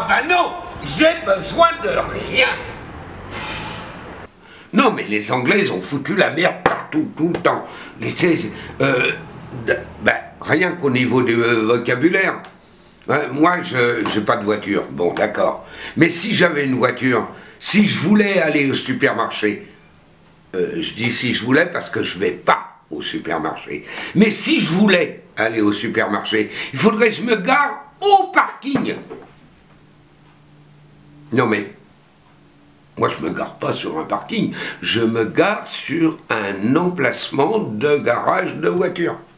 bah non, j'ai besoin de rien. Non, mais les Anglais, ils ont foutu la merde partout, tout le temps. Rien qu'au niveau du vocabulaire. Moi, je n'ai pas de voiture. Bon, d'accord. Mais si j'avais une voiture, si je voulais aller au supermarché, je dis si je voulais parce que je ne vais pas au supermarché. Mais si je voulais aller au supermarché, il faudrait que je me gare au parking. Non mais, moi je me gare pas sur un parking, je me gare sur un emplacement de garage de voiture.